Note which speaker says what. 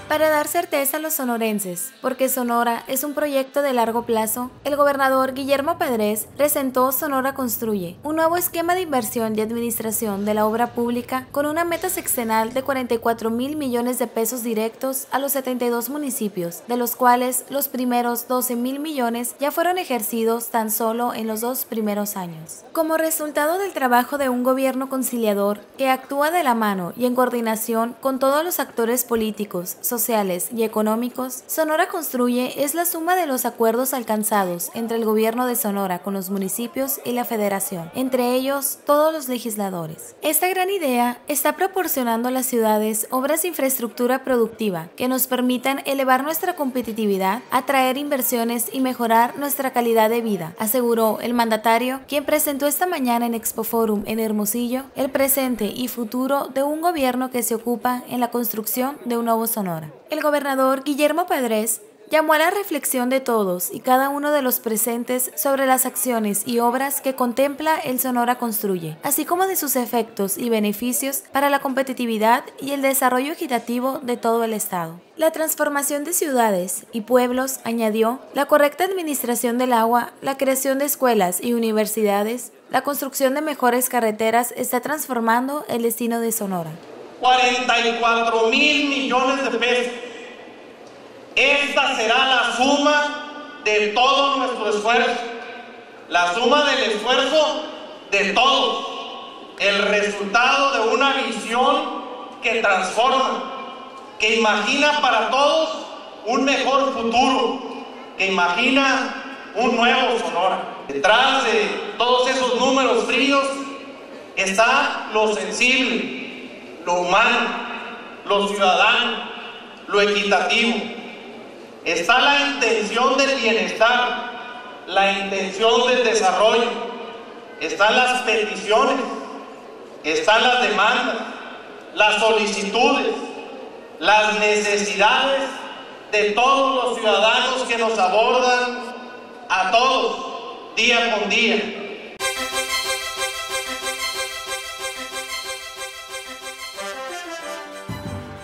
Speaker 1: Para dar certeza a los sonorenses, porque Sonora es un proyecto de largo plazo, el gobernador Guillermo Pedrés presentó Sonora Construye, un nuevo esquema de inversión y administración de la obra pública con una meta sexenal de 44,000 millones de pesos directos a los 72 municipios, de los cuales los primeros 12,000 millones ya fueron ejercidos tan solo en los 2 primeros años. Como resultado del trabajo de un gobierno conciliador que actúa de la mano y en coordinación con todos los actores políticos, sociales y económicos, Sonora Construye es la suma de los acuerdos alcanzados entre el gobierno de Sonora con los municipios y la federación, entre ellos todos los legisladores. Esta gran idea está proporcionando a las ciudades obras de infraestructura productiva que nos permitan elevar nuestra competitividad, atraer inversiones y mejorar nuestra calidad de vida, aseguró el mandatario, quien presentó esta mañana en Expoforum en Hermosillo el presente y futuro de un gobierno que se ocupa en la construcción de un nuevo Sonora. El gobernador Guillermo Pedrés llamó a la reflexión de todos y cada uno de los presentes sobre las acciones y obras que contempla el Sonora Construye, así como de sus efectos y beneficios para la competitividad y el desarrollo equitativo de todo el estado. La transformación de ciudades y pueblos, añadió, la correcta administración del agua, la creación de escuelas y universidades, la construcción de mejores carreteras está transformando el destino de Sonora.
Speaker 2: 44,000 millones de pesos. Esta será la suma de todo nuestro esfuerzo, la suma del esfuerzo de todos, el resultado de una visión que transforma, que imagina para todos un mejor futuro, que imagina un nuevo Sonora. Detrás de todos esos números fríos está lo sensible, lo humano, lo ciudadano, lo equitativo. Está la intención del bienestar, la intención del desarrollo, están las peticiones, están las demandas, las solicitudes, las necesidades de todos los ciudadanos que nos abordan a todos, día con día.